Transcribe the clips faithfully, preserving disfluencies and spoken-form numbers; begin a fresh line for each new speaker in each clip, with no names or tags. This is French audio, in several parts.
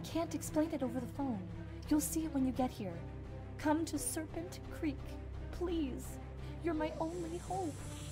can't explain it over the phone. You'll see it when you get here. Come to Serpent Creek, please. You're my only hope.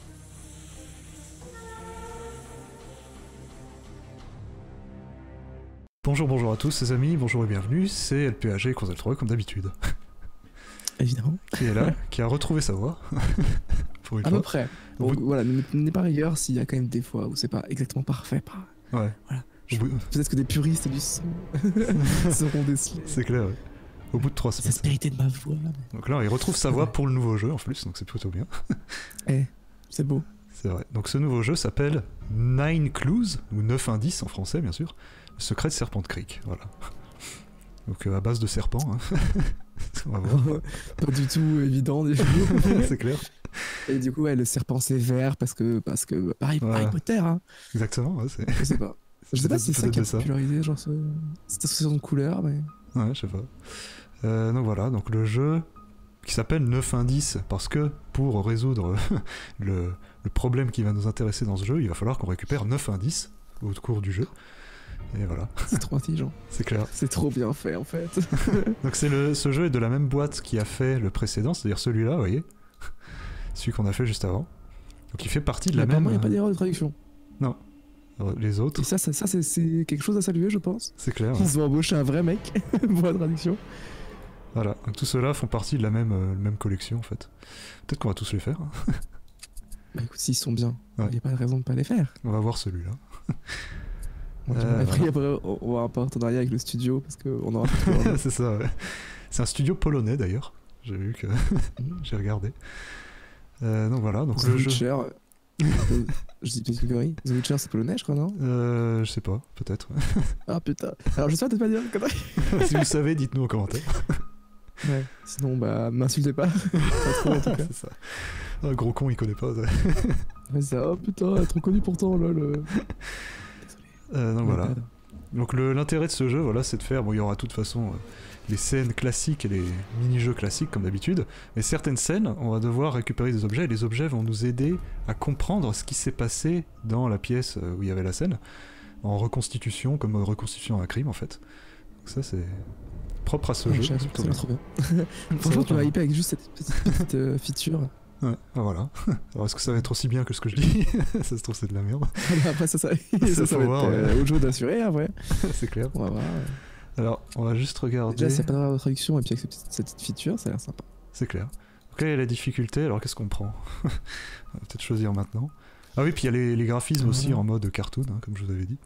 Bonjour, bonjour à tous les amis, bonjour et bienvenue, c'est L P A G Croisel trois comme d'habitude.
Évidemment.
Qui est là, qui a retrouvé sa voix. Pour une
à
fois.
peu près. Bon,
Vous...
voilà, n'est pas rigueur s'il y a quand même des fois où c'est pas exactement parfait. Pas...
Ouais.
Voilà. Je...
bout...
Peut-être que des puristes du son seront décelés.
C'est clair, ouais. Au bout de trois semaines.
C'est l'aspérité de ma voix. Mais...
Donc là, il retrouve sa voix
ouais.
pour le nouveau jeu en plus, donc c'est plutôt bien.
Eh, c'est beau.
C'est vrai. Donc ce nouveau jeu s'appelle Nine Clues, ou neuf indices en français bien sûr, le secret de Serpent Creek, voilà. Donc euh, à base de serpents, hein. On va voir.
Pas du tout évident du coup.
C'est clair.
Et du coup, ouais, le serpent c'est vert parce que, parce que pareil,
voilà.
Harry Potter, hein.
Exactement, ouais, c'est...
Je sais pas. Je sais pas si c'est ça qui a popularisé, genre ce... cette association de couleurs, mais...
Ouais, je sais pas. Euh, donc voilà, donc le jeu qui s'appelle neuf indices, parce que pour résoudre le, le problème qui va nous intéresser dans ce jeu, il va falloir qu'on récupère neuf indices au cours du jeu. Et voilà.
C'est trop intelligent.
C'est clair.
C'est trop bien fait en fait.
Donc c'est le, ce jeu est de la même boîte qui a fait le précédent, c'est-à-dire celui-là, vous voyez, celui qu'on a fait juste avant. Donc il fait partie de la même...
Il n'y a pas d'erreur de traduction.
Non. Les autres...
Et ça, ça, ça c'est quelque chose à saluer, je pense.
C'est clair.
Ils ont embauché un vrai mec pour la traduction.
Voilà, donc tous ceux-là font partie de la même, euh, même collection en fait. Peut-être qu'on va tous les faire.
Bah écoute, s'ils sont bien, il
ouais.
n'y a pas de raison de pas les faire.
On va voir celui-là.
Euh, après, après, on va avoir un partenariat avec le studio parce qu'on aura plus.
C'est ça, ouais. C'est un studio polonais d'ailleurs. J'ai vu que. J'ai regardé. Euh, donc voilà, donc
The
le
Witcher,
jeu.
euh, je dis peut-être une connerie. The Witcher, c'est polonais, je crois, non?
Euh, je sais pas, peut-être.
Ah putain. Alors j'espère de pas dire une connerie.
Si vous savez, dites-nous en commentaire.
Ouais. Sinon, bah, m'insultez pas. Pas trop en tout cas.
C'est ça. Un gros con, il connaît pas. Ouais,
c'est ça. Oh putain, trop connu pourtant, lol. Désolé.
Euh, donc voilà. Donc l'intérêt de ce jeu, voilà, c'est de faire, bon, il y aura de toute façon euh, les scènes classiques et les mini-jeux classiques comme d'habitude, mais certaines scènes, on va devoir récupérer des objets et les objets vont nous aider à comprendre ce qui s'est passé dans la pièce où il y avait la scène, en reconstitution, comme euh, reconstitution d'un crime en fait. Donc ça c'est propre à ce
oh,
jeu.
Ça va trop bien. Franchement, tu m'as hypé avec juste cette petite, petite euh, feature.
Ouais, ah, voilà. Alors est-ce que ça va être aussi bien que ce que je dis? Ça se trouve c'est de la merde.
Après ça, ça,
ça,
ça, ça va
voir,
être euh,
ouais.
au jeu d'assurer après.
C'est clair.
On va voir.
Alors on va juste regarder.
Déjà c'est pas de traduction et puis avec cette petite, cette petite feature, ça a l'air sympa.
C'est clair. Donc là il y a la difficulté, alors qu'est-ce qu'on prend? On va peut-être choisir maintenant. Ah oui, puis il y a les, les graphismes ah, aussi voilà. En mode cartoon, hein, comme je vous avais dit.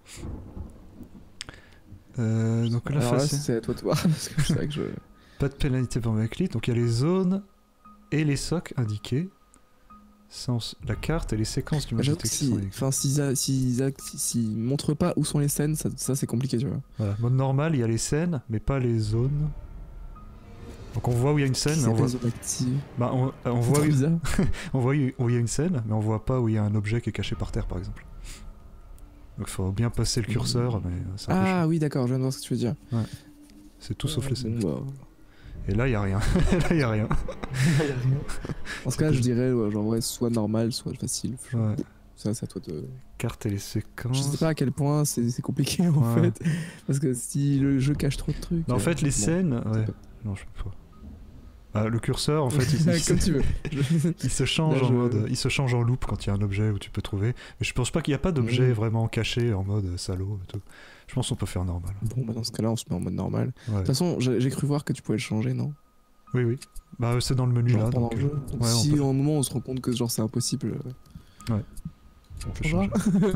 Euh, donc là,
alors là c'est à toi de voir, parce que je sais que je...
Pas de pénalité pour ma clique, donc il y a les zones et les socs indiqués. Sans la carte et les séquences du mode de texte.
Si, enfin, s'ils si, si, si montrent pas où sont les scènes, ça, ça c'est compliqué, tu vois.
Voilà, mode normal, il y a les scènes, mais pas les zones. Donc on voit où il y a une scène, mais on voit. Bah, on, on voit où... on voit où il y a une scène, mais on voit pas où il y a un objet qui est caché par terre, par exemple. Donc il faut bien passer le curseur, mais c'est un peu
Ah oui, d'accord, je viens de voir ce que tu veux dire.
Ouais. C'est tout sauf les scènes.
Bon, bah...
Et là, il n'y a rien. Là, il n'y a rien.
Il y a rien. En ce cas, je dirais, ouais, genre, ouais, soit normal, soit facile.
Ouais.
Ça, c'est à toi de...
Carte et les séquences...
Je sais pas à quel point c'est compliqué, en ouais. fait. Parce que si le jeu cache trop de trucs...
Mais en
euh,
fait, les
bon,
scènes... Ouais. Pas... Non, je peux pas. Ah, le curseur, en fait, il, il,
Comme tu veux.
il se change
Là,
en
je...
mode... Il se change en loop quand il y a un objet où tu peux trouver. Mais je pense pas qu'il y a pas d'objet mmh. vraiment caché en mode salaud et tout. Je pense qu'on peut faire normal.
Bon, bah dans ce cas-là, on se met en mode normal. De
Ouais.
toute façon, j'ai cru voir que tu pouvais le changer, non?
Oui, oui. Bah, c'est dans le menu
genre
là.
Pendant
donc,
le jeu. Donc ouais, si à un moment on se rend compte que genre c'est impossible.
Euh... Ouais. On peut changer.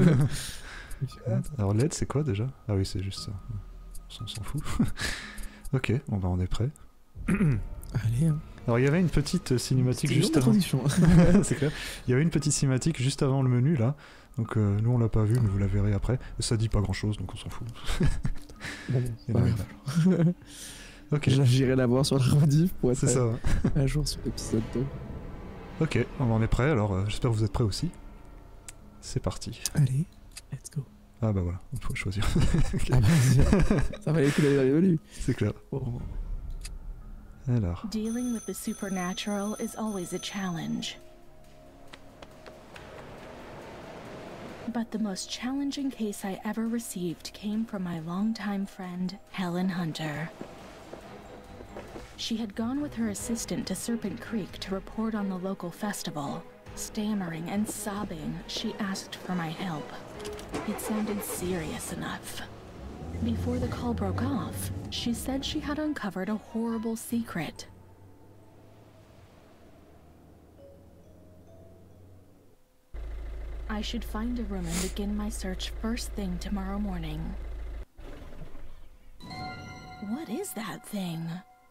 Alors l'aide c'est quoi déjà? Ah oui, c'est juste ça. On s'en fout. Ok, bon bah on est prêt.
Allez. Hein.
Alors il y avait une petite cinématique juste avant. C'est clair. Il y avait une petite cinématique juste avant le menu là. Donc euh, nous on l'a pas vu, mais vous la verrez après. Et ça dit pas grand chose, donc on s'en fout.
Bon, bon. Bah,
ok.
J'irai la voir sur la rediff pour être
c'est ça, ouais.
à jour sur l'épisode deux.
Ok, on en est prêt, alors euh, j'espère que vous êtes prêts aussi. C'est parti.
Allez, let's go.
Ah bah voilà, il faut choisir.
Okay. Ah bah, ça valait le coup d'aller dans les menus.
C'est clair.
Oh.
Alors.
Dealing with the supernatural is always a challenge.
But the most challenging case I ever received came from my longtime friend, Helen Hunter. She had gone with her assistant to Serpent Creek to report on the local festival. Stammering and sobbing, she asked for my help. It sounded serious enough. Before the call broke off, she said she had uncovered a horrible secret. I should find a room and begin my search first thing tomorrow morning. What is that thing?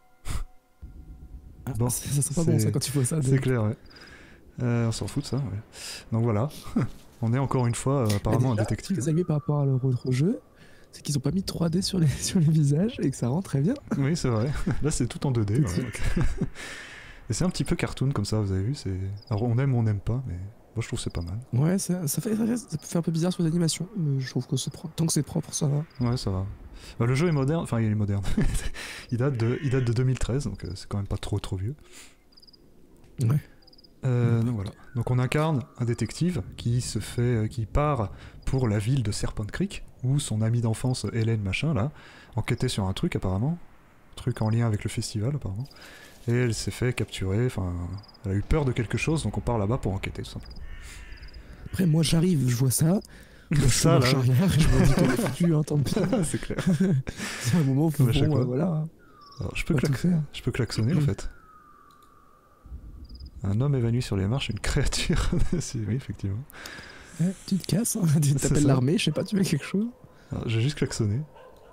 Ah,
Bon,
ça ça sent pas bon
c'est-
ça quand tu vois ça.
C'est
donc.
clair, ouais. Euh, on s'en fout de ça, ouais. Donc voilà, on est encore une fois euh, apparemment un
déjà,
détective.
Ce qui est aimé par rapport à leur autre jeu, c'est qu'ils ont pas mis trois D sur les, sur les visages et que ça rend très bien.
Oui, c'est vrai. Là, c'est tout en deux D.
Tout de
ouais, donc. Et c'est un petit peu cartoon comme ça, vous avez vu. C'est... Alors on aime ou on n'aime pas, mais moi je trouve que c'est pas mal.
Ouais, ça, ça, fait, ça, fait, ça peut faire un peu bizarre sur les animations, mais je trouve que c'est propre. Tant que c'est propre, ça va.
Ouais, ça va. Bah, le jeu est moderne, enfin il est moderne. il, date de, il date de deux mille treize, donc euh, c'est quand même pas trop trop vieux.
Ouais.
Euh, donc voilà. Donc on incarne un détective qui se fait, euh, qui part pour la ville de Serpent Creek, où son amie d'enfance Hélène machin là enquêtait sur un truc apparemment, truc en lien avec le festival apparemment, et elle s'est fait capturer. Enfin, elle a eu peur de quelque chose, donc on part là-bas pour enquêter tout simplement.
Après, moi j'arrive, je vois ça. Je
Ça,
marche
là.
arrière et je me dis qu'elle est foutue, hein, tant pis.
C'est clair.
C'est un moment où faut
Ouais, à chaque
bon,
fois.
euh, voilà.
Alors, je peux,
Pas tout
clac-
faire.
je peux klaxonner en fait. Un homme évanoui sur les marches, une créature. Si, oui, effectivement.
Ouais, tu te casses, hein, tu
C'est
t'appelles
ça.
l'armée, je sais pas, tu fais quelque chose.
Alors, j'ai juste klaxonné.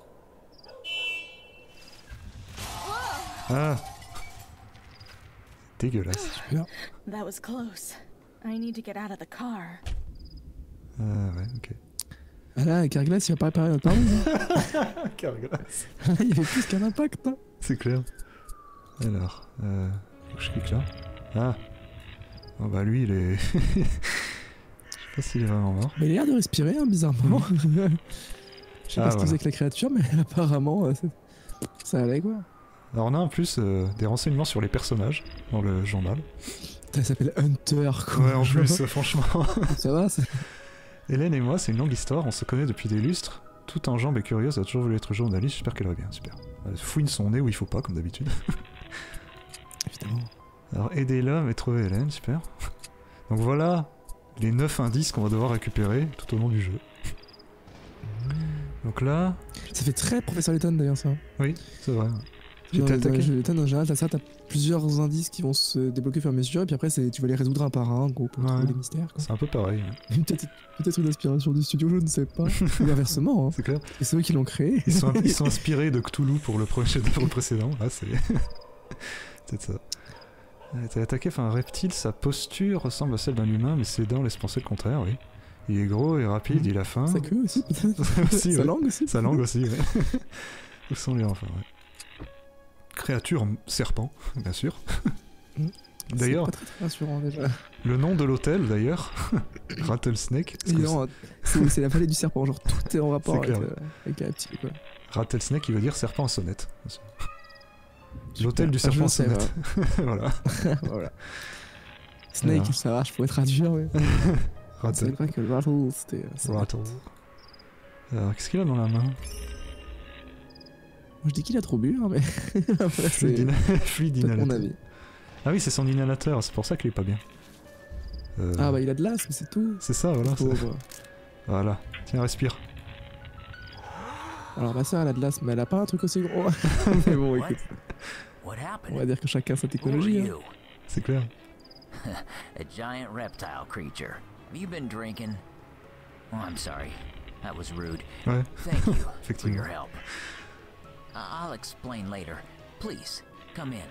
Ah, dégueulasse.
Super.
That was close. I need to get out of the car.
Ah ouais, ok.
Ah là, Carglass, il va pas réparer notre arme.
Carglass.
Il y avait plus qu'un impact. Hein.
C'est clair. Alors, euh, faut que je clique là. Ah. Oh bah lui, il est... Je sais pas s'il est vraiment mort.
Mais il a l'air de respirer, hein, bizarrement. Je sais
Ah,
pas ce qu'il
voilà.
faisait avec la créature, mais apparemment, euh, c'est- ça allait quoi.
Alors on a en plus euh, des renseignements sur les personnages dans le journal.
Ça s'appelle Hunter, quoi.
Ouais, en plus, euh, franchement.
Ça va, c'est...
Hélène et moi, c'est une longue histoire, on se connaît depuis des lustres. Tout en jambe et curieuse, elle a toujours voulu être journaliste, j'espère qu'elle va bien, super. Elle fouine son nez où il faut pas, comme d'habitude.
Évidemment.
Alors, aider l'homme et trouver Hélène, super. Donc voilà les neuf indices qu'on va devoir récupérer tout au long du jeu. Donc là,
Ça fait très Professeur Layton d'ailleurs, ça.
oui, c'est vrai. J'ai
Dans
été
les- dans les
attaqué.
jeux Layton, en général, t'as ça, t'as plusieurs indices qui vont se débloquer au fur et à mesure, et puis après, c'est- tu vas les résoudre un par un, en gros, pour
Ouais.
trouver les mystères. Quoi.
C'est un peu pareil, hein.
Peut-être peut-être une inspiration du studio, je ne sais pas. Ou inversement, hein.
C'est clair.
Et c'est eux qui l'ont créé.
Ils sont, ils sont inspirés de Cthulhu pour le, prochain, pour le précédent. Là, c'est. C'est ça. Elle a été attaqué par un reptile, sa posture ressemble à celle d'un humain, mais ses dents laissent penser le contraire, oui. Il est gros et rapide,
Mhm.
il a faim.
Sa queue aussi, peut-être.
Aussi,
Sa
ouais.
langue aussi.
Sa langue aussi, ouais. Où sont les enfants, ouais. Créature m- serpent, bien sûr.
Mhm.
D'ailleurs,
C'est pas très, très rassurant déjà.
le nom de l'hôtel, d'ailleurs, Rattlesnake. Est-ce que
Évidemment, c'est c'est la vallée du serpent, genre tout est en rapport
C'est
avec,
clair.
euh, avec un reptile, quoi.
c'est- Rattlesnake, il veut dire serpent à sonnette. L'hôtel du
Ah, je
serpent à
le sais,
sonnette. voilà.
voilà. Snake,
Alors.
ça marche, je pourrais traduire, mais. C'est
Rattle.
vrai que Rattle, c'était. c'est-
Rattle. Alors, qu'est-ce qu'il a dans la main
Moi, je dis qu'il a trop bu, hein, mais. Après, c'est
Fluide Fluide
peut-être mon
inhalateur.
avis.
Ah oui, c'est son inhalateur, c'est pour ça qu'il est pas bien. Euh,
Ah bah, il a de l'asthme, c'est tout.
C'est ça, voilà. c'est-
Pauvre.
Voilà. Tiens, respire.
Alors, ma soeur, elle a de l'asthme, mais elle a pas un truc aussi gros. Mais bon,
What?
écoute,
What
on
happened?
va dire que chacun sa
Who are
technologie. Hein.
you?
C'est clair.
A giant reptile creature. Have you been drinking? Oh, I'm sorry. That was rude.
Ouais,
Thank you for
effectivement.
your help. I- I'll explain later. Please, come in.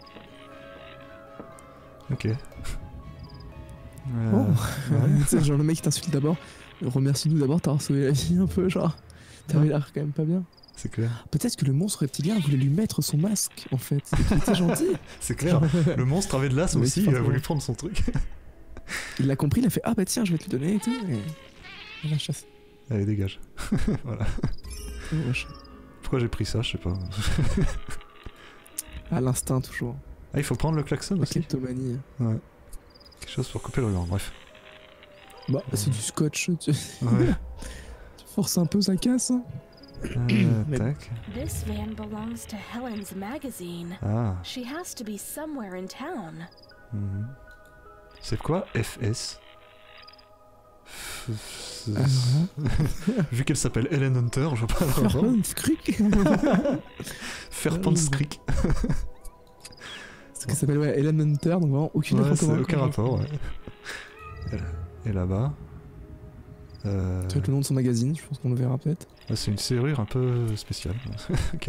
Ok. Euh,
Bon.
ouais.
Tu sais, genre, le mec qui t'insulte d'abord, remercie-nous d'abord, t'as sauvé la vie un peu, genre. T'avais l'air quand même pas bien.
C'est clair.
Peut-être que le monstre reptilien voulait lui mettre son masque, en fait. Et qu'il était gentil.
C'est clair. Le monstre avait de l'as
Mais
aussi,
c'est
il a
forcément.
voulu prendre son truc.
Il l'a compris, il a fait ah bah tiens, je vais te le donner et tout. Et il a chassé.
Allez, dégage. Voilà.
Oh, wesh.
Pourquoi j'ai pris ça, je sais pas.
À l'instinct, toujours.
Ah, il faut prendre le klaxon
La
aussi.
kleptomanie.
Ouais. Quelque chose pour couper le ruban, bref.
Bah, c'est du scotch. Tu...
Ouais.
tu forces un peu, ça casse. Hein.
Euh,
Mais-
tac.
This van belongs to Helen's magazine.
Ah.
She has to be somewhere in town.
Mhm. C'est quoi F S? F- f-
Alors là,
Vu qu'elle s'appelle Helen Hunter, je vois pas le rapport.
Fairpont-Creek.
Fairpont Creek.
Ce qui s'appelle ouais, Ellen Hunter, donc vraiment aucune
Ouais,
info
c'est
commun,
aucun
quoi.
rapport, ouais. Et là-bas. Euh...
Ça va être le nom de son magazine, je pense qu'on le verra peut-être.
ouais, c'est une serrure un peu spéciale. Ok.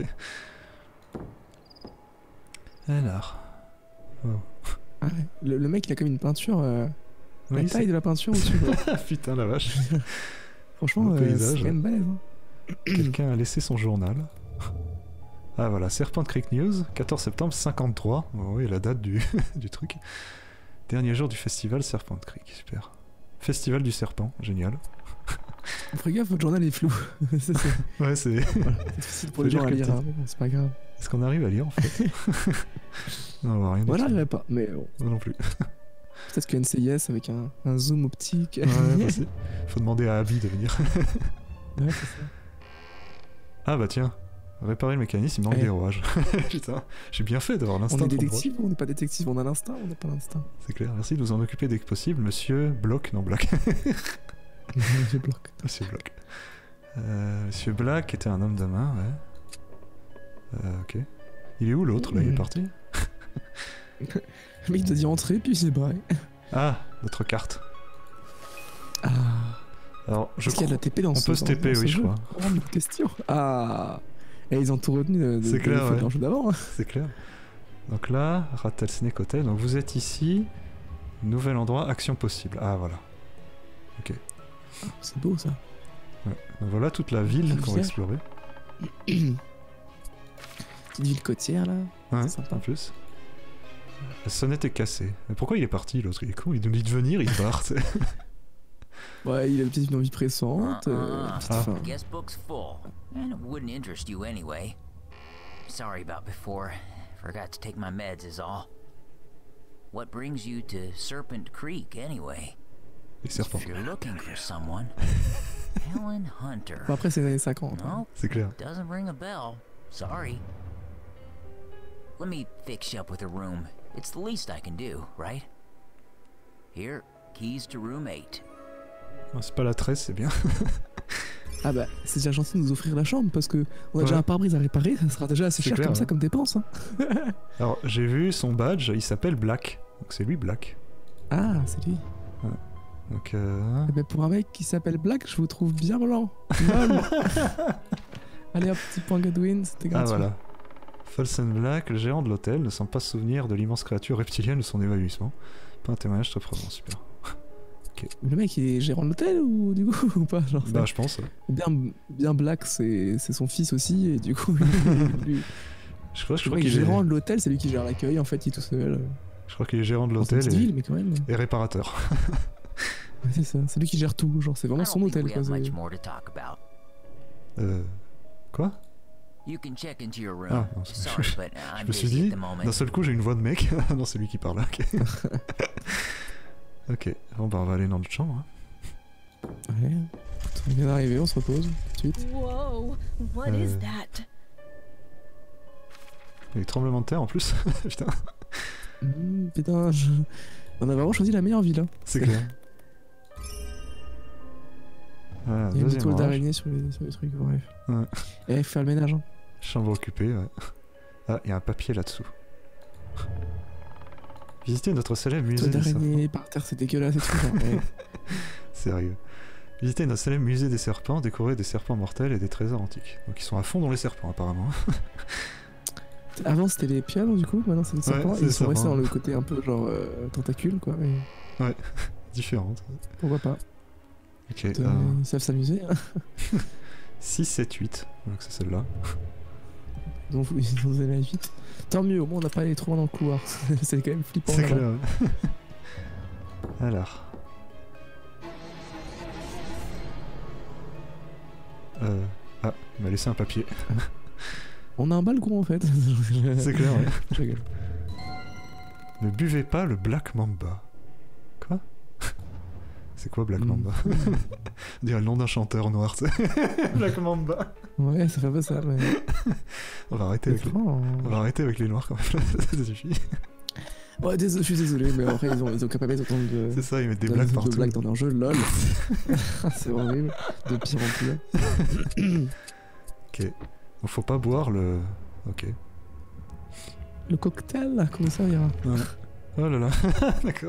Alors. Oh.
Ah ouais. le, le mec, il a comme une peinture. Euh, la
Oui,
taille de la peinture au-dessus. quoi.
c'est- Putain, la vache.
Franchement,
Beau
euh,
paysage.
c'est quand même balèze. Hein.
Quelqu'un a laissé son journal. Ah voilà, Serpent Creek News, quatorze septembre cinquante-trois. Oh, oui, la date du, du truc. Dernier jour du festival Serpent Creek, super. Festival du serpent, génial.
Fais gaffe, votre journal est flou. Ça, c'est
Ouais, c'est.
voilà, c'est difficile pour
Faut
les gens
dire
à
que
lire,
peut-être-
hein, mais bon, c'est pas grave.
Est-ce qu'on arrive à lire en fait? Non, on voit rien du
Moi,
tout.
j'arriverai pas, mais bon,
Moi non plus.
peut-être que N C I S avec un, un zoom optique.
Ouais, possible. Faut demander à Abby de venir.
Ouais, c'est ça.
Ah bah tiens, réparer le mécanisme, il manque
Eh.
des rouages. Putain, j'ai bien fait d'avoir
On
l'instinct.
est
de comprendre.
détective ou on n'est pas détective? On a l'instinct ou on n'a pas l'instinct?
C'est clair, merci de nous en occuper dès que possible, monsieur Block, non Black.
Je bloque.
Monsieur Block. Euh, monsieur Black était un homme de main, ouais. Euh, ok. Il est où l'autre là? Il est
Mm.
parti?
Le mec t'a dit entrer, puis il s'est barré.
Ah, notre carte.
Ah.
Alors, je
Est-ce qu'il y a de la
crois.
T P dans
On
ce
peut se
dans-
T P,
dans ce
oui, je
jeu
crois.
Oh, une question. Ah. Et ils ont tout retenu de, de,
C'est
de
clair,
l'effet
ouais.
dans le jeu d'avant. hein.
C'est clair. Donc là, Rattlesnake Hotel. Donc vous êtes ici. Nouvel endroit, action possible. Ah voilà.
C'est beau ça.
Ouais. Donc voilà toute la ville qu'on va
Rivière.
explorer.
Petite ville côtière là.
Ouais,
C'est sympa.
en plus. La sonnette est cassée. Mais pourquoi il est parti l'autre? Il est con, il nous dit de venir, il part. tu sais.
Ouais, il a peut-être une envie pressante. euh,
Uh-uh.
petite
Ah.
faim.
Guest book's full, and it wouldn't interest you anyway. Sorry about before. Forgot to take my meds is all. What brings you to Serpent Creek anyway?
Les serpents.
If you're looking for someone, Helen Hunter.
Bon, après, c'est les années cinquante. hein.
No,
C'est clair.
doesn't ring a bell. Sorry. Let me fix you up with a room. It's the least I can do, right? Here, keys to room eight.
Oh, c'est pas la tresse, c'est bien.
Ah bah, c'est déjà gentil de nous offrir la chambre parce que on a déjà
Ouais.
un pare-brise à réparer, ça sera déjà assez
C'est
cher
clair,
comme ça
ouais.
comme dépense. Hein.
Alors j'ai vu son badge, il s'appelle Black. Donc c'est lui Black.
Ah, c'est lui.
Donc euh...
Eh ben, pour un mec qui s'appelle Black, je vous trouve bien blanc. Lol. Allez hop, petit point Godwin, c'était
Ah
gratuit.
voilà. Folsen Black, le gérant de l'hôtel, ne semble pas se souvenir de l'immense créature reptilienne de son évanouissement. Pas un témoignage très probant, super.
Mais le mec, il est gérant de l'hôtel ou du coup ou pas genre,
Bah
c'est-
je pense. ouais.
bien, bien Black, c'est c'est son fils aussi et du coup, lui,
Je crois, je
le
crois
mec
qu'il est...
gérant de l'hôtel, c'est lui qui gère l'accueil. En fait, il est tout seul.
Je crois qu'il est gérant de
Dans une
l'hôtel
petite
et...
ville, mais quand même.
et réparateur.
Ouais, c'est ça, c'est lui qui gère tout. Genre, c'est
I
vraiment
don't
son
think
hôtel.
we
Quoi,
have
c'est-
much more to talk about.
Euh... Quoi?
You can check into your room.
Ah, non, c'est-
Sorry, but
Je
I'm
me suis
busy
dit,
at the moment.
d'un seul coup j'ai une voix de mec. Ah non, c'est lui qui parle. Ok. Ok, bon bah on va aller dans notre chambre. hein.
Ouais. On vient d'arriver, on se repose tout de suite.
Whoa, what
Euh.
is that?
Il y a des tremblements de terre en plus. Putain,
Mmh, putain, je... on a vraiment choisi la meilleure ville. Hein.
c'est clair. Ah,
Il y a une
deuxième
toile
rang.
d'araignée sur les, sur les trucs, bref.
Ouais.
Et il faut faire le ménage. Hein.
Chambre occupée, ouais. Ah, il y a un papier là-dessous. Visitez notre célèbre musée
Toile
des serpents.
d'araignée par terre, c'est dégueulasse et tout. Genre, ouais.
Sérieux. Visitez notre célèbre musée des serpents, décoré des serpents mortels et des trésors antiques. Donc ils sont à fond dans les serpents apparemment.
Avant c'était les pianos du coup, maintenant c'est les serpents.
c'est
Ils
les
sont restés
serpents.
dans le côté un peu genre euh, tentacule quoi. Mais
Différentes.
pourquoi pas.
Ok,
Euh,
euh,
Ils savent s'amuser. Hein.
six, sept, huit. Donc c'est celle-là.
Donc ils ont donné la vite. Tant mieux, au moins on n'a pas allé trop loin dans le couloir. C'est quand même flippant.
C'est
là-bas.
clair. ouais. Alors. Euh... Ah, il m'a laissé un papier.
On a un balcon en fait.
C'est clair, ouais.
Je rigole.
Ne buvez pas le Black Mamba. Quoi? C'est quoi Black Mamba? On dirait le nom d'un chanteur noir, tu sais. Black Mamba.
Ouais, ça fait pas ça, mais.
On va arrêter avec les...
franchement,
On va arrêter avec les noirs quand même. Ça suffit.
Ouais, désolé, je suis désolé, mais après, ils ont, ils ont capable autant de.
C'est ça, ils mettent des
de-
blagues
de
partout.
blagues dans leur jeu, lol. C'est horrible. De pire en pire.
Ok. Donc faut pas boire le... Ok.
Le cocktail, là, comment ça ira?
Ouais. Oh là là. D'accord.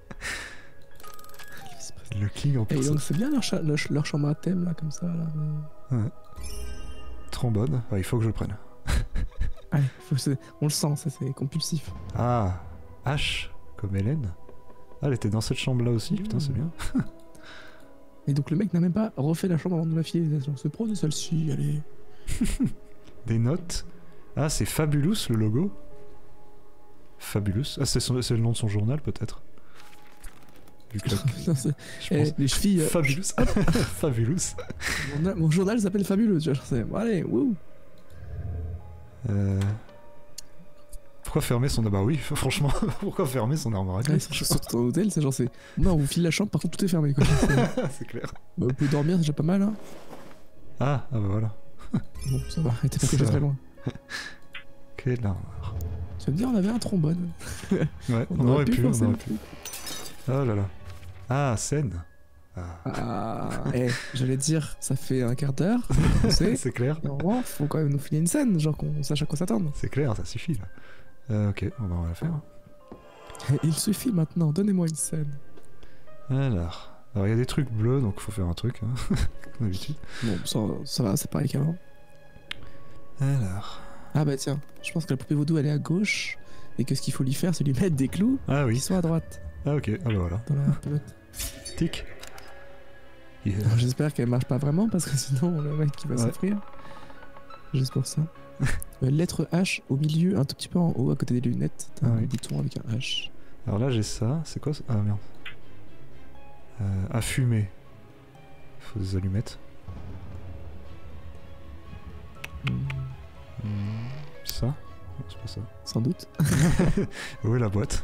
Le king en
Et
personne.
donc, c'est bien leur, cha- leur, leur chambre à thème, là, comme ça, là. Mais...
Ouais. Trombone. Ouais, il faut que je le prenne.
Allez, faut que c'est- on le sent, ça, c'est compulsif.
Ah. H comme Hélène. Ah, elle était dans cette chambre-là aussi. Putain, c'est bien.
Et donc, le mec n'a même pas refait la chambre avant de nous la filer. On se prend de celle-ci, allez.
Des notes. Ah, c'est Fabulous le logo. Fabulous. Ah, c'est son- c'est le nom de son journal peut-être. Vu que là,
Non, c'est-
je
eh,
pense.
les chevilles. euh,
Fabulous. Fabulous.
mon, journal- mon journal s'appelle Fabuleux, tu vois. C'est... Bon, allez, wouh.
Euh... Pourquoi fermer son... Ah bah oui, franchement, pourquoi fermer son armoire à
Ouais,
glace?
c'est surtout dans l'hôtel, c'est genre, c'est. Non, on vous file la chambre, par contre, tout est fermé, quoi. C'est-
C'est clair.
Bah, vous pouvez dormir, c'est déjà pas mal, hein.
Ah, ah bah voilà.
Bon, ça va, t'es pas
Ça
couché
va.
très loin.
Quelle armoire.
Tu vas me dire, on avait un trombone.
Ouais, on, aurait pu,
faire
on
ça.
aurait pu. Oh là là. Ah, scène. Ah.
Ah, eh, j'allais dire, ça fait un quart d'heure, on sait.
C'est clair.
Normalement, faut quand même nous filer une scène, genre qu'on sache à quoi s'attendre.
C'est clair, ça suffit là. Euh, ok, on va, on va la faire.
Il suffit maintenant, donnez-moi une scène.
Alors, alors il y a des trucs bleus, donc faut faire un truc, hein, comme d'habitude.
Bon, ça, ça va, c'est pareil qu'avant.
Alors.
Ah bah tiens, je pense que la poupée vaudou elle est à gauche, et que ce qu'il faut lui faire, c'est lui mettre des clous
Ah
qui
oui.
sont à droite,
Ah ok, ah bah voilà.
dans la pelote.
Tic. Yeah.
Alors, j'espère qu'elle marche pas vraiment, parce que sinon, le mec qui va
Ouais.
s'offrir. Juste pour ça. Euh, lettre H au milieu, un tout petit peu en haut, à côté des lunettes. T'as
Ah
un
oui.
bouton avec un H.
Alors là j'ai ça, c'est quoi ça? Ah merde. Euh, à fumer. Faut des allumettes.
Hmm,
Hmm, ça? Non, c'est pas ça.
sans doute.
Où est la boîte?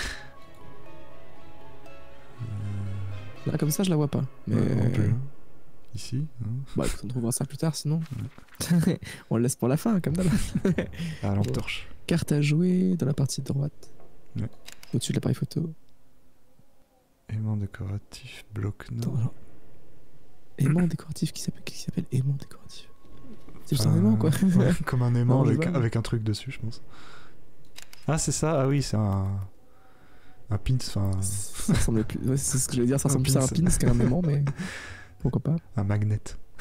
Là, comme ça, je la vois pas. Mais.
Ouais, non plus. Ici? Non.
Bah, écoute, on trouvera ça plus tard sinon. On le laisse pour la fin, comme d'hab.
Ah, lampe torche.
Carte à jouer dans la partie droite.
Ouais.
Au-dessus de l'appareil photo.
Aimant décoratif, bloc-notes.
Attends, alors. Aimant décoratif qui s'appelle qui s'appelle aimant décoratif. C'est juste
Euh,
un aimant quoi.
ouais, comme un aimant
Non, je
avec,
vois.
avec un truc dessus, je pense. Ah, c'est ça? Ah oui, c'est un. Un pins, enfin.
Ça ressemble plus. Ouais, c'est ce que j'allais dire, ça
Un
ressemble plus à un
pins.
pins qu'à un aimant, mais pourquoi pas.
Un magnet.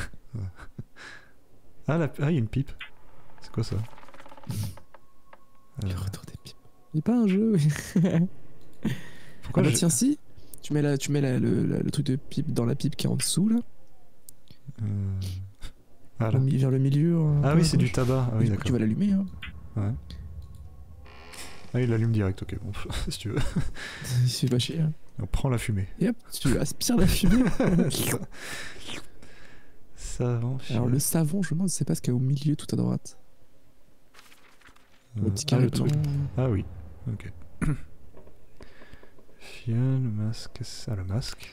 Ah, la... ah, il y a une pipe. C'est quoi ça?
Le
Euh,
retour des pipes. Il n'y a pas un jeu. Oui.
Pourquoi
Ah bah
je-
tiens si. Tu mets, la, tu mets la- le, la- le truc de pipe dans la pipe qui est en dessous là.
Euh, Ah, là.
Au mi- vers le milieu. un
Ah
peu
oui,
à
c'est du
gauche.
tabac. Ah
Et
oui,
du coup,
d'accord.
tu vas l'allumer. Hein.
Ouais. Ah, il l'allume direct, ok, bon, si tu veux.
Il se fait pas chier. Hein.
On prend la fumée.
Et hop, tu aspires la fumée.
Savon,
Alors le savon, je me demande si c'est pas ce qu'il y a au milieu tout à droite. Le petit
ah,
carré
le
blanc.
truc. Ah oui, ok. Fiole, masque, ça, le masque.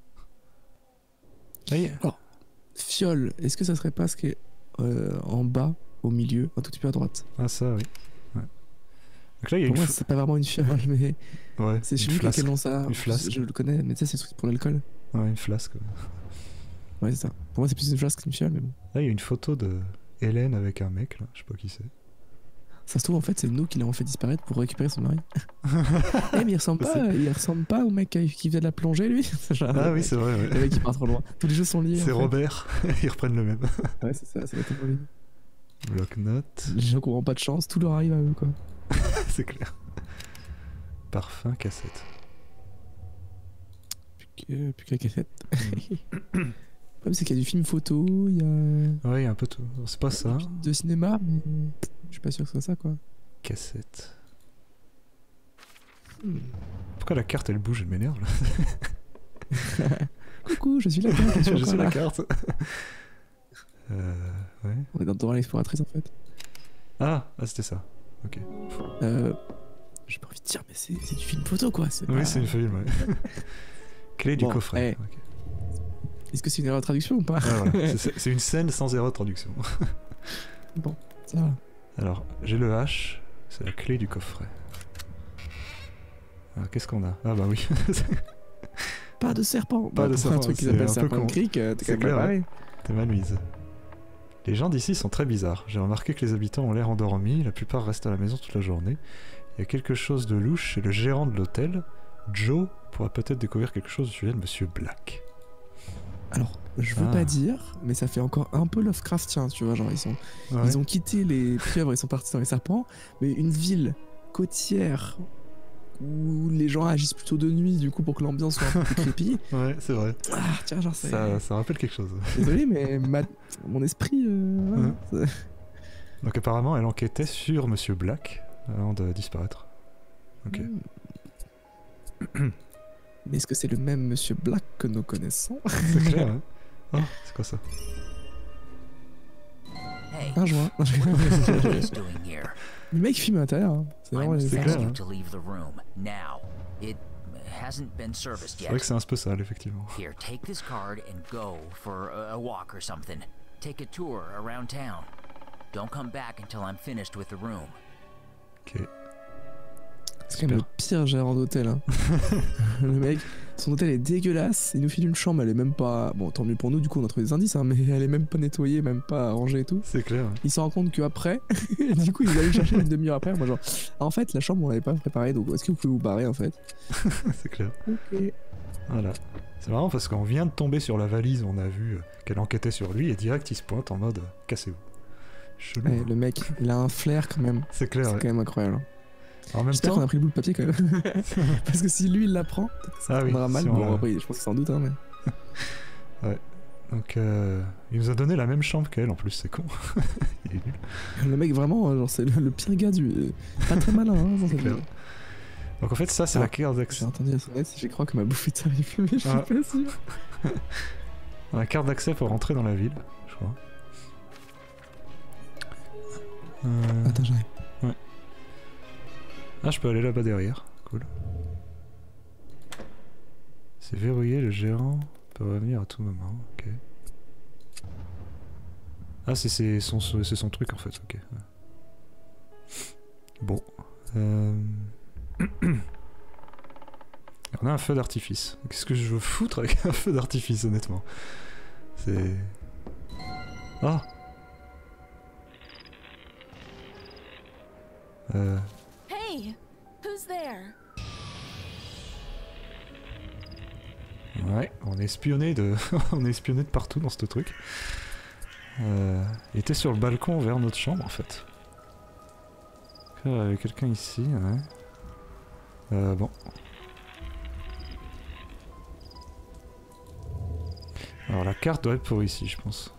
Ah, y est.
Fiole, est-ce que ça serait pas ce qui est euh, en bas, au milieu, un tout petit peu à droite?
Ah, ça, oui. Ouais. Donc là, il y a
Pour
une,
moi,
f-
c'est pas vraiment une fiole, mais
ouais,
c'est
une
chez lui
flasque.
quel nom ça.
Une flasque.
Je le connais, mais tu sais, c'est ce truc pour l'alcool.
Ouais, une flasque. ouais.
Ouais, c'est ça. Pour moi, c'est plus une flasque qu'une fiole, mais bon.
Là, il y a une photo de Hélène avec un mec, là. Je sais pas qui c'est.
Ça se trouve, en fait, c'est nous qui l'avons fait disparaître pour récupérer son mari. Eh, mais il ressemble pas, il ressemble pas au mec qui qui faisait de la plongée, lui. Genre,
Ah
le
oui,
mec-
c'est vrai,
Le
ouais.
mec, il part trop loin. Tous les jeux sont liés.
C'est
en fait.
Robert. Ils reprennent le même.
Ouais, c'est ça, ça va être trop lié.
Bloc-notes.
Les gens qui n'auront pas de chance, tout leur arrive à eux, quoi.
C'est clair. Parfum, cassette.
Plus que, plus que la cassette. Le problème, c'est qu'il y a du film photo, il y a
Ouais, il y a un peu tout. C'est pas ça.
un film de cinéma, mais je suis pas sûr que ce soit ça, quoi.
Cassette.
Hmm.
Pourquoi la carte elle bouge, elle m'énerve là.
Coucou, je suis la carte, je suis
Je
encore
suis la
là.
carte. euh, ouais.
On est dans Dora l'exploratrice, en fait.
Ah, ah c'était ça. Ok.
Euh, j'ai pas envie de dire, mais c'est c'est du film photo, quoi. C'est
Oui,
pas-
c'est une film, ouais. Clé du
Bon,
coffret.
eh.
Ok.
Est-ce que c'est une erreur de traduction ou pas?
Ah, voilà. C'est c'est une scène sans erreur de traduction.
Bon, ça va.
Alors, j'ai le H, c'est la clé du coffret. Alors, qu'est-ce qu'on a? Ah bah oui.
Pas de serpent.
Pas
Bah,
de
pour
serpent,
un truc qui
c'est
s'appelle
un peu
Serpent
con.
Creek, euh, t'es
C'est
quand même
clair,
préparé.
T'es mal mise. Les gens d'ici sont très bizarres. J'ai remarqué que les habitants ont l'air endormis, la plupart restent à la maison toute la journée. Il y a quelque chose de louche chez le gérant de l'hôtel. Joe pourra peut-être découvrir quelque chose au sujet de Monsieur Black.
Alors, je veux
Ah.
pas dire, mais ça fait encore un peu Lovecraftien, tu vois, genre ils sont,
Ouais.
ils ont quitté les pieuvres, ils sont partis dans les serpents, mais une ville côtière où les gens agissent plutôt de nuit, du coup pour que l'ambiance soit un peu plus creepy.
Ouais, c'est vrai.
Ah, tiens, genre c'est.
Ça, ça rappelle quelque chose.
Désolé, mais ma- mon esprit. euh, voilà, ça-
Donc apparemment, elle enquêtait sur Monsieur Black avant de disparaître. Ok.
Hmm. Mais est-ce que c'est le même Monsieur Black que nous connaissons?
C'est clair, hein. Oh, c'est quoi ça?
Hey,
Un joint.
what are you doing here?
Le mec filme à l'intérieur. hein. C'est
I
vraiment
must
les
C'est
ask
clair,
you
hein.
to leave the room now. It hasn't been serviced
C'est vrai
yet.
que c'est un peu sale, effectivement.
Here, take this card and go for a, a walk or something. Take a tour around town. Don't come back until I'm finished with the room.
Ok.
C'est quand même le pire gérant d'hôtel. Hein. Le mec, son hôtel est dégueulasse. Il nous file une chambre, elle est même pas. Bon, tant mieux pour nous, du coup, on a trouvé des indices, hein, mais elle est même pas nettoyée, même pas rangée et tout.
C'est clair. hein.
Il s'en rend compte qu'après, du coup, il va aller chercher une demi-heure après. Moi, genre, ah, en fait, la chambre, on l'avait pas préparée, donc est-ce que vous pouvez vous barrer en fait?
C'est clair.
Ok.
Voilà. C'est marrant parce qu'on vient de tomber sur la valise, on a vu euh, qu'elle enquêtait sur lui et direct il se pointe en mode euh, cassez-vous. Chelou.
Ouais, le mec, il a un flair quand même.
C'est clair.
C'est
ouais.
quand même incroyable. hein.
En même
J'espère
temps.
qu'on a pris le bout de papier quand même. Parce que si lui, il l'apprend, ça
Ah oui,
prendra mal.
si on
Bon,
l'a-
après, je pense que sans doute, hein, mais.
Donc euh, il nous a donné la même chambre qu'elle en plus, c'est con. Il est nul.
Le mec, vraiment, genre, c'est le, le pire gars du. Pas très malin, hein, dans cette
clair.
vie.
Donc en fait ça c'est
Ah.
la carte d'accès.
J'ai entendu la sonnette, je crois que ma bouffe est arrivée, mais je suis
Ah.
pas sûr.
La carte d'accès pour rentrer dans la ville, je crois. Euh,
Attends, j'arrive.
Ah, je peux aller là-bas derrière. Cool. C'est verrouillé, le gérant peut revenir à tout moment. Ok. Ah, c'est c'est son, c'est son truc en fait. Ok. Ouais. Bon. Euh... On a un feu d'artifice. Qu'est-ce que je veux foutre avec un feu d'artifice, honnêtement? C'est. Ah! Euh.
Hey, who's there?
Ouais, on est espionné de, on est espionné de partout dans ce truc. Euh, il était sur le balcon vers notre chambre en fait. Il y avait quelqu'un ici, ouais. Euh, bon. Alors la carte doit être pour ici, je pense.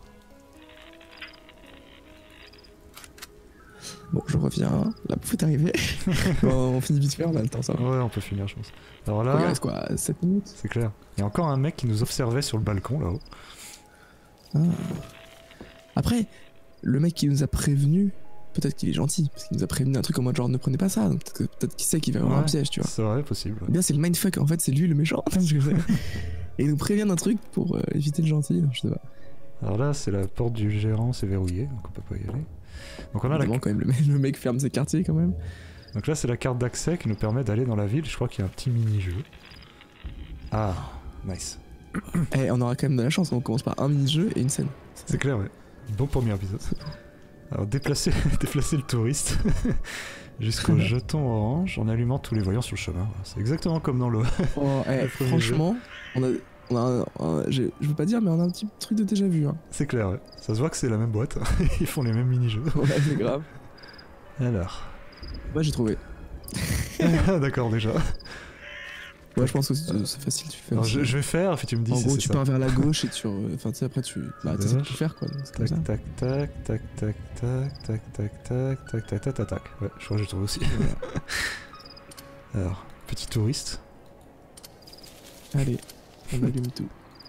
Bon, je reviens. La bouffe est arrivée. Bon, on finit vite fait, on a le temps, ça va.
Ouais, on peut finir, je pense. Alors là,
Il reste quoi, sept minutes?
c'est clair. Il y a encore un mec qui nous observait sur le balcon là-haut.
Ah. Après, le mec qui nous a prévenu, peut-être qu'il est gentil, parce qu'il nous a prévenu un truc en mode genre ne prenez pas ça, donc peut-être que- peut-être qu'il sait qu'il va y avoir un
Ouais,
piège, tu vois.
C'est vrai, possible. ouais.
Ou bien c'est le mindfuck, en fait c'est lui le méchant. Parce que c'est- Et il nous prévient d'un truc pour euh, éviter le gentil, je sais pas.
Alors là, c'est la porte du gérant, c'est verrouillé, donc on peut pas y aller. Donc on a la
Évidemment, quand même, le mec, le mec ferme ses quartiers quand même.
Donc là, c'est la carte d'accès qui nous permet d'aller dans la ville. Je crois qu'il y a un petit mini-jeu. Ah, nice.
Et on aura quand même de la chance, on commence par un mini-jeu et une scène.
C'est clair, ouais. Bon premier épisode. Alors, déplacer, déplacer le touriste jusqu'au jeton orange en allumant tous les voyants sur le chemin. C'est exactement comme dans le...
Oh, eh,
Le premier
franchement, on a, on a un- un- j'ai- je veux pas dire, mais on a un petit truc de déjà vu. Hein.
C'est clair, ouais. Ça se voit que c'est la même boîte. Ils font les mêmes mini-jeux.
Ouais, c'est grave.
Alors...
Moi j'ai trouvé.
Ah, d'accord, déjà.
Ouais, je pense que c'est c'est facile, tu fais.
Alors,
aussi.
je, je vais faire, puis tu me dis
En
si
gros,
c'est
tu
ça.
pars vers la gauche et tu. re- Enfin, tu sais, après, tu. Bah, tu sais tout faire quoi. donc C'est comme ça.
Tac, tac, tac, tac, tac, tac, tac, tac, tac, tac, tac, tac, tac. Ouais, je crois que j'ai trouvé aussi. Alors, petit touriste.
Allez, on allume tout.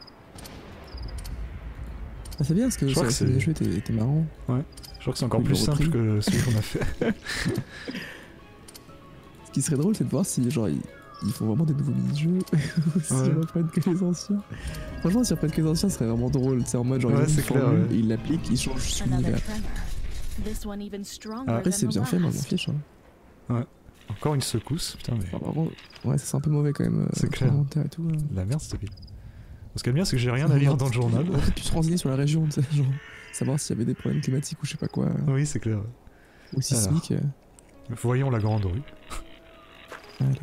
Ah, c'est bien parce que
Je crois
ça-
que
ce
c'est-
jeu était, était marrant.
Je crois que c'est encore
Ils
plus
l'ont
simple
repris.
que celui qu'on a fait.
Ce qui serait drôle, c'est de voir si, genre, il, ils font vraiment des nouveaux mini-jeux. S'ils
Ouais.
reprennent que les anciens. Franchement, s'ils reprennent que les anciens, ce serait vraiment drôle. C'est en mode genre,
Ouais,
ils ont une
c'est clair,
formule,
ouais.
et ils l'appliquent, ils changent juste
Another
l'univers.
tremor. This one even stronger
Après,
than
c'est
the
bien fait, moi, je m'en
last.
fiche. Hein.
Encore une secousse, putain, mais.
Enfin, vraiment, ouais, ça c'est un peu mauvais quand même. euh,
C'est clair.
commentaire Et tout, hein.
La merde, cette ville. Ce qui est bien, c'est que j'ai rien à lire dans le journal.
On aurait peut-être pu se renseigner sur la région, tu sais, genre, savoir s'il y avait des problèmes climatiques ou je sais pas quoi, euh,
Oui, c'est clair.
ou sismiques. euh.
Voyons la grande rue.
Allez.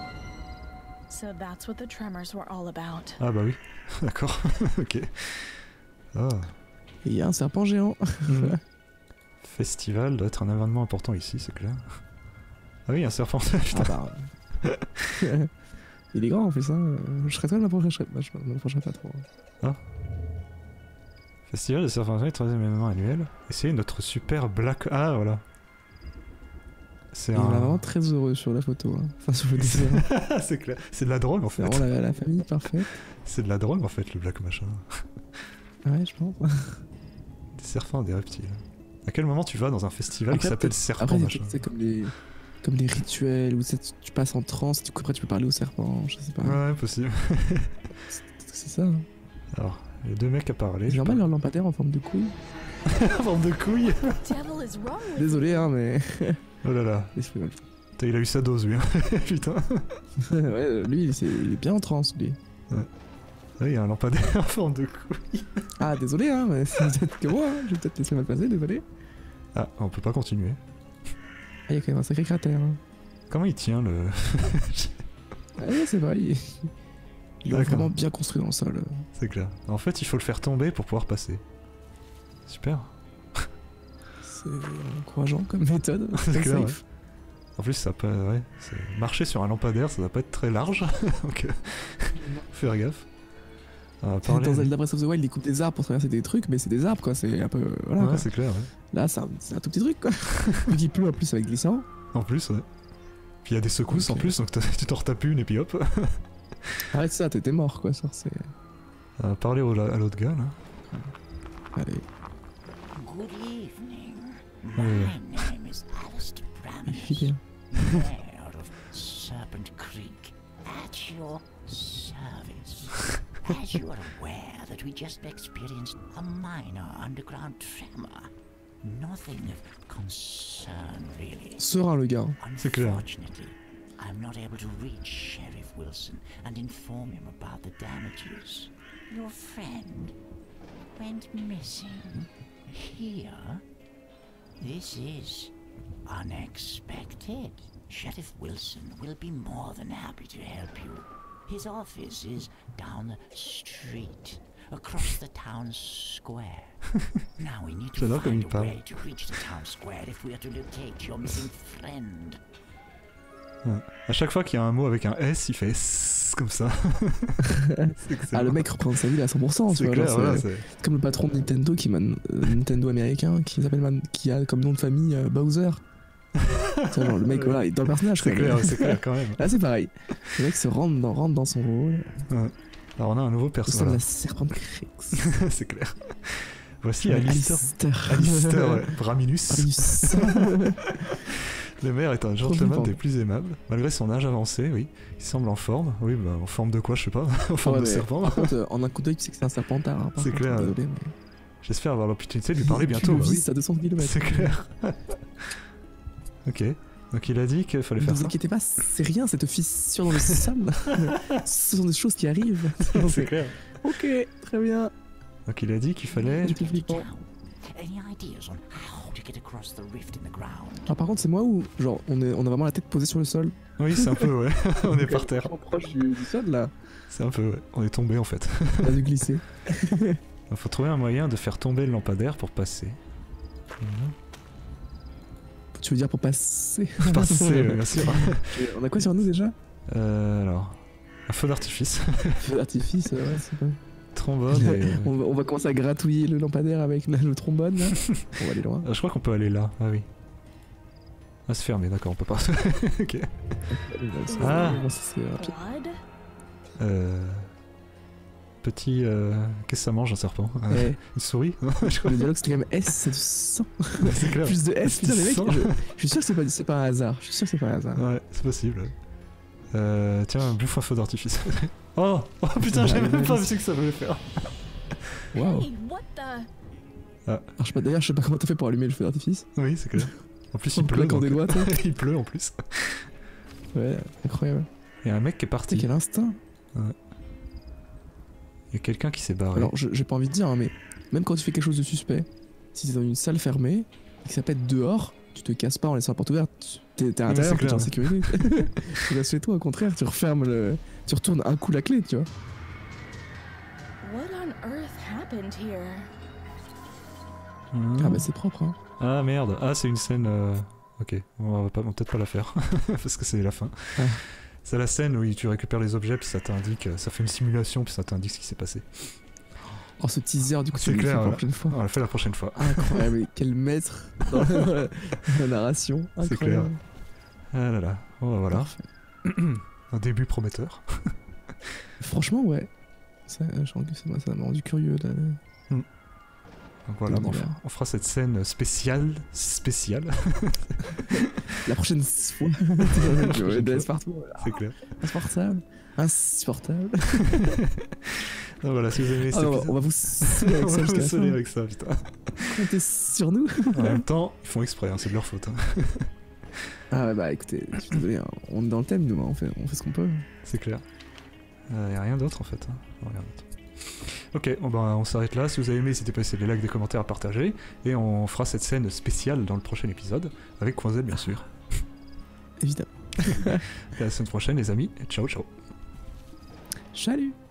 So that's what the tremors were all about.
Ah bah oui, d'accord, ok. Ah.
Et il y a un serpent géant.
Festival doit être un événement important ici, c'est clair. Ah oui, un serpent. Putain.
Ah bah. Il est grand en plus, hein. euh, Je serais toi la prochaine, je serais, bah, je me l'approcherai pas trop.
Festival de serpenterie, troisième événement annuel. Essayez notre super black. Ah voilà. C'est
Il est
un.
vraiment très heureux sur la photo, hein. Enfin sur le dessin.
c'est clair. C'est de la drogue en
C'est
fait.
vraiment la, la famille parfaite.
C'est de la drogue en fait, le black machin.
Ouais, je pense.
Des serpents, des reptiles. À quel moment tu vas dans un festival qui
Après,
s'appelle
peut-être-
serpent
Après,
machin
c'est comme les, comme les rituels où tu sais, tu tu passes en transe, du coup après tu peux parler au serpent, je sais pas.
Ouais, possible.
C'est ça. Hein.
Alors, il y a deux mecs à parler.
J'ai mal leur lampadaire en forme de couille.
En forme de couille.
Devil is wrong with
Désolé, hein, mais.
Oh là là.
L'esprit mal.
Putain, il a eu sa dose lui. hein. Putain.
Ouais, lui, il est, il est bien en transe, lui.
Ah, il y a un lampadaire en forme de couille.
Ah, désolé, hein, mais c'est peut-être que moi, hein. Je vais peut-être laisser mal passer, désolé.
Ah, on peut pas continuer.
Ah, il y a quand même un sacré cratère. Hein.
Comment il tient le.
Ah, ouais, c'est vrai, il, il est
D'accord.
vraiment bien construit dans le sol.
C'est clair. En fait, il faut le faire tomber pour pouvoir passer. Super.
C'est encourageant comme méthode.
C'est
Très
clair,
safe.
En plus, ça peut. Ouais, c'est- marcher sur un lampadaire, ça doit pas être très large. Donc, euh, faire gaffe. On va parler-
Dans Zelda Breath of the Wild, ils coupent des arbres pour traverser des trucs, mais c'est des arbres, quoi. C'est un peu. Voilà,
Ouais,
quoi.
c'est clair, ouais.
Là, c'est un, c'est un tout petit truc, quoi. Vu qu'il pleut en plus avec glissant.
En plus, ouais. Puis il y a des secousses
Ok.
en plus, donc t'as- tu t'en retapes une et puis hop.
Arrête ça, t'étais mort, quoi. Ça, c'est.
On va parler au- à l'autre gars, là.
Allez.
Good evening.
Ouais, ouais.
My name is Alistair
Filez.
Bramins, mayor of Serpent Creek, at your service. As you are aware that we just experienced a minor underground tremor. Nothing of concern, really.
Serein, le gars.
C'est clair.
Unfortunately, I'm not able to reach Sheriff Wilson and inform him about the damages. Your friend went missing here. This is unexpected. Sheriff Wilson will be more than happy to help you. His office is down the street, across the town square. Now we need to
J'adore comme
find
il
a
parle.
way to reach the town square if we are to locate your missing friend.
Ouais. À chaque fois qu'il y a un mot avec un S, il fait S comme ça. C'est excellent.
Ah, le mec reprend sa vie à cent pour cent, tu
C'est
vois.
clair,
genre,
voilà,
c'est
c'est.
comme le patron de Nintendo, qui man... euh, Nintendo américain, qui s'appelle man... qui a comme nom de famille euh, Bowser. Tu vois, genre, le mec, voilà, il est dans le personnage.
C'est
quoi,
clair,
mais-
c'est clair quand même.
Là, c'est pareil. Le mec se rentre dans, rentre dans son rôle.
Alors on a un nouveau
Au sein de
personnage.
la serpente Crix.
C'est clair. Voici Alistair.
Alistair.
Alistair ouais. Braminus.
Alice.
Le maire est un
Trop
gentleman
flippant.
des plus aimables. Malgré son âge avancé, oui. Il semble en forme. Oui, bah, en forme de quoi, je sais pas. En forme
Ouais,
de
mais
serpent.
Par contre, euh, en un coup d'œil, tu sais que c'est un serpentard. Hein, par
C'est
contre,
clair,
désolé, mais-
J'espère avoir l'opportunité de lui parler
Tu
bientôt.
le
Bah, oui.
vises à deux cents kilomètres.
C'est clair. Ok. Donc il a dit qu'il fallait
Ne
faire
vous
ça.
inquiétez pas, c'est rien cette fissure dans le sol. Ce sont des choses qui arrivent.
C'est clair.
Ok, très bien.
Donc il a dit qu'il fallait.
Du coup, flippant.
Any ideas on how to get across the rift in the ground?
Ah, par contre, c'est moi ou genre on, est, on a vraiment la tête posée sur le sol.
Oui, c'est un peu, ouais. On est par terre.
Vraiment proche du, du sol là.
C'est un peu, ouais. On est tombé en fait.
On a dû glisser.
Il faut trouver un moyen de faire tomber le lampadaire pour passer. Mhm.
Tu veux dire pour passer
Passer, ouais, bien sûr.
On a quoi sur nous déjà?
Euh, alors, un feu d'artifice,
Feu d'artifice, ouais, c'est pas.
trombone et...
on, va, on va commencer à gratouiller le lampadaire avec la- le trombone là. On va aller loin.
Ah, je crois qu'on peut aller là, ah oui. Ah, c'est fermé, d'accord, on peut pas. Ok. Ah.
Bon, ça, c'est rapide.
Blood?
Euh... Petit... Euh... Qu'est-ce que ça mange un serpent Euh,
Eh,
Une souris Je crois
le dialogue c'était quand même S, c'est du sang.
c'est clair.
Plus de S, putain les mecs,
Sang.
je, je suis sûr que c'est pas, c'est pas un hasard. Je suis sûr que c'est pas un hasard.
Ouais, c'est possible. Euh, tiens, bouffe un feu d'artifice. oh, oh putain, j'avais même pas vu ce que ça voulait faire.
Waouh.
Hey, what the?
Alors, je sais pas, d'ailleurs, je sais pas comment t'as fait pour allumer le feu d'artifice.
Oui, c'est clair. En plus, il
En
pleut.
claquant
donc-
des doigts, toi.
il pleut en plus.
Ouais, incroyable.
Il y a un mec qui est
Tu sais
parti.
quel instinct.
Il y a quelqu'un qui s'est barré.
Alors, je- j'ai pas envie de dire, hein, mais même quand tu fais quelque chose de suspect, si t'es dans une salle fermée et que ça pète dehors, tu te casses pas en laissant la porte ouverte. tu- T'es t'es à
Ouais,
l'intérieur,
c'est
t'es en
clair.
sécurité. Tu restes chez toi, au contraire, tu refermes le. Tu retournes un coup la clé, tu vois.
What on earth happened here?
Hmm.
Ah bah c'est propre, hein.
Ah merde, ah c'est une scène. euh, Ok, on va pas- on va peut-être pas la faire parce que c'est la fin.
Ah.
C'est la scène où tu récupères les objets puis ça t'indique, ça fait une simulation puis ça t'indique ce qui s'est passé.
Oh, ce teaser, du coup,
C'est
tu le fais
clair,
pour la
ouais.
prochaine fois.
On va le faire la prochaine fois.
Incroyable, et quel maître dans la, dans la- la narration.
C'est
Incroyable.
Ah là là, bon bah voilà,
Parfait.
un début prometteur.
Franchement, ouais. Ça, je sens que ça m'a ça m'a rendu curieux. Là.
Donc voilà, bon, on,
l'univers.
fera, on fera cette scène spéciale, spéciale,
La prochaine fois, je vais laisse partout.
c'est clair.
Insupportable. Insupportable.
Donc voilà, si vous aimez
Ah,
cet
on, va,
épisode,
on va vous saouler avec
on
ça
va
jusqu'à
vous
la
sonner
fin.
avec ça, putain.
Comptez sur nous.
En même temps, ils font exprès, hein, c'est de leur faute. hein.
Ah ouais, bah écoutez, je suis désolé, hein, on est dans le thème, nous, hein, on, fait, on fait ce qu'on peut.
C'est clair. Il euh, n'y a rien d'autre en fait. Hein. Non, rien d'autre. Ok, bon, ben, on s'arrête là. Si vous avez aimé, n'hésitez pas à laisser des likes, des commentaires, à partager. Et on fera cette scène spéciale dans le prochain épisode, avec Croisette bien sûr.
Évidemment.
Et à la semaine prochaine les amis, et ciao ciao.
Salut.